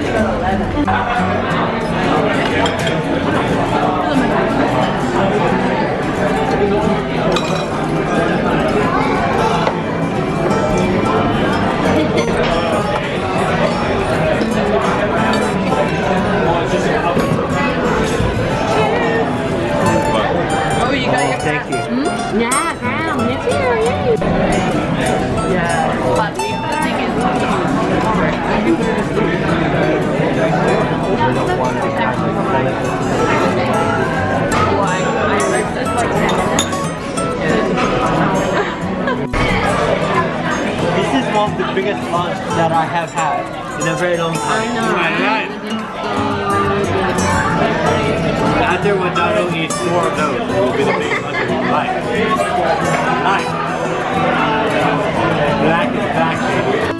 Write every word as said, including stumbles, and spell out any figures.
Oh, you got your Thank you. Hmm? Yeah, crown. It's here, yay. Yeah, but the thing is, why I rested for ten minutes. This is one of the biggest lunch that I have had in a very long time. I know. Right. After Wadano eats four of those, it will be the biggest lunch of his life. Nice. Black is back, baby.